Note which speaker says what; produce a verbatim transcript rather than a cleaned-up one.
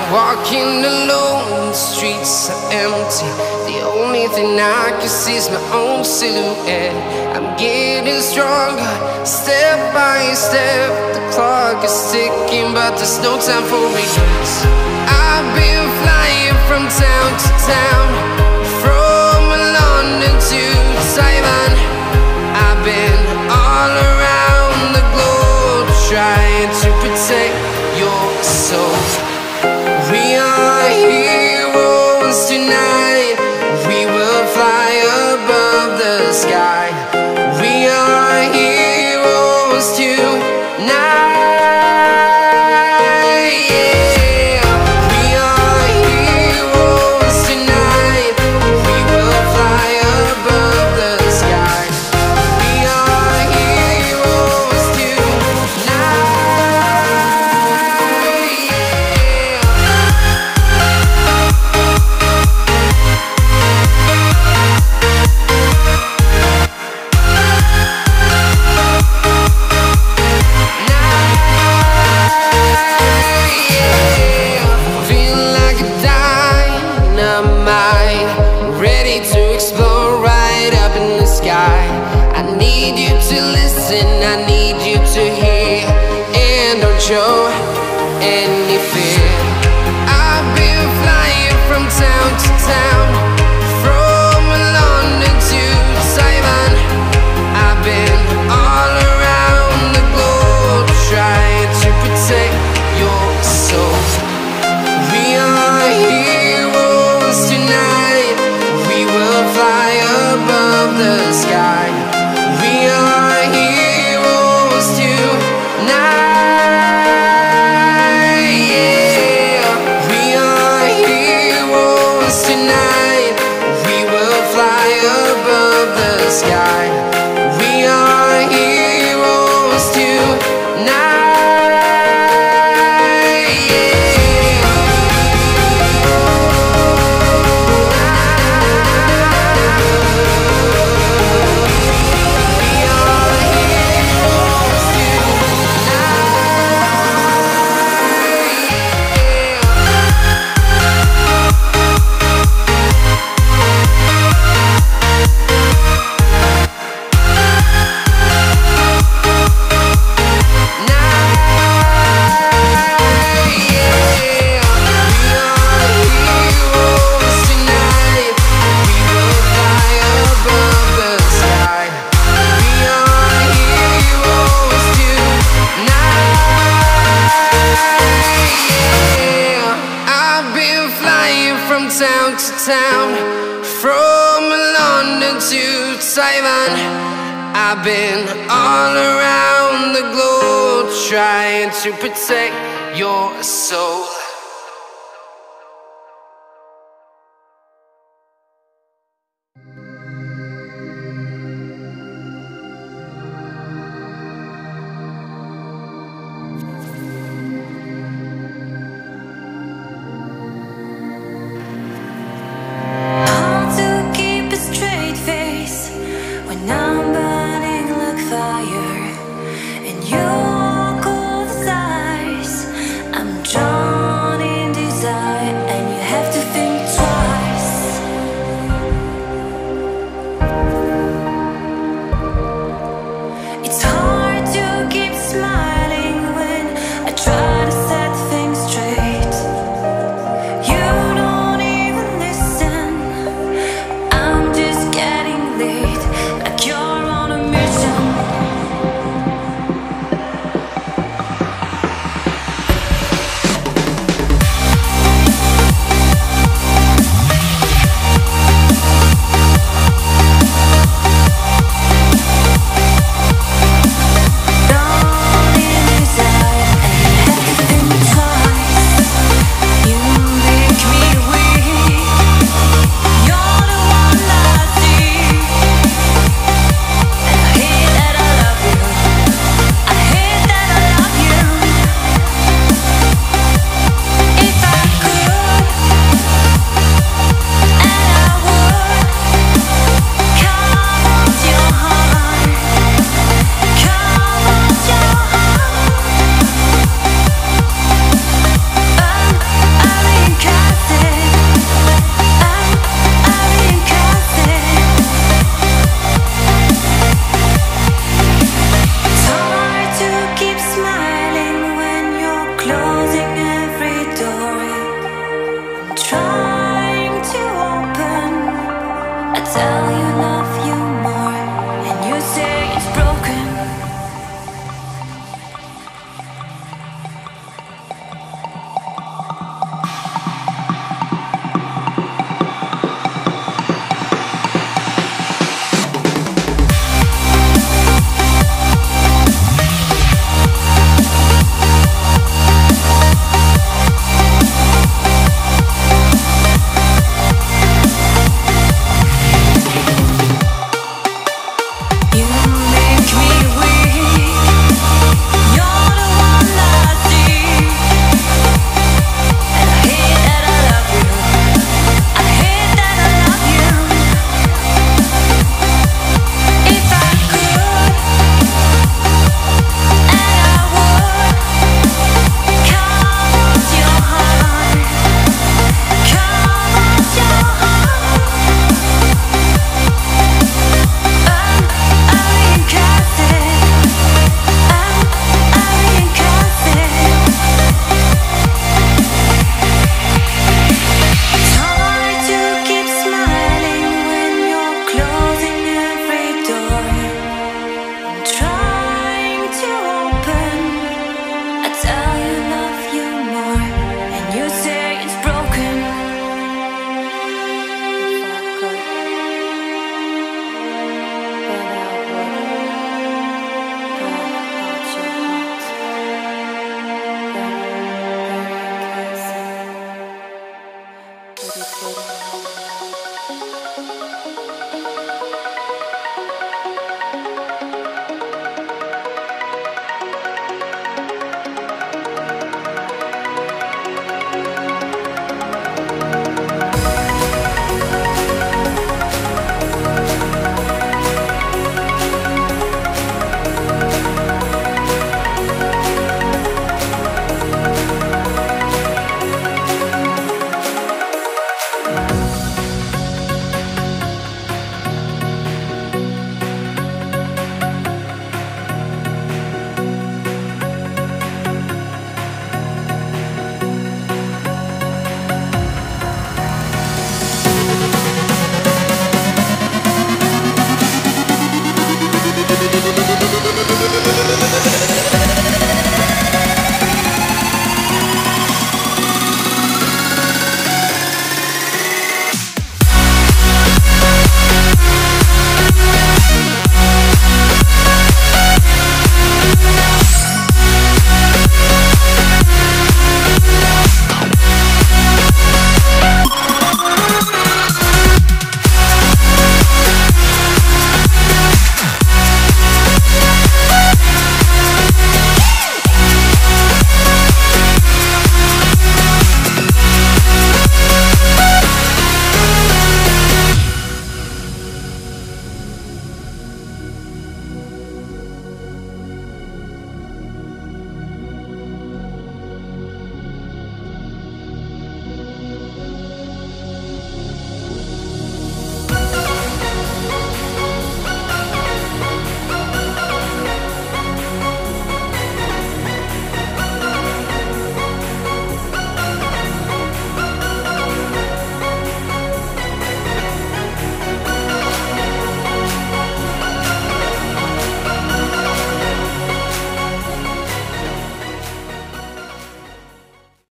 Speaker 1: Walking alone, the streets are empty. The only thing I can see is my own silhouette. I'm getting stronger, step by step. The clock is ticking, but there's no time for regrets. I've been flying from town to town, from London to Taiwan. I've been all around the globe, trying to protect your soul. We are heroes tonight. We will fly above the sky. We are heroes tonight. Yeah. We are heroes tonight. We will fly above the sky. We are heroes tonight. To explore right up in the sky. I need you to listen, I need you to hear, and don't show any fear. I've been flying from town to town, from London to Taiwan. I've been all around the globe, trying to protect your soul. We are heroes tonight. We will fly above the sky. We are heroes tonight. Yeah. We are heroes tonight. We will fly above the sky. We are heroes tonight. Town to town, from London to Taiwan. I've been all around the globe, trying to protect your soul.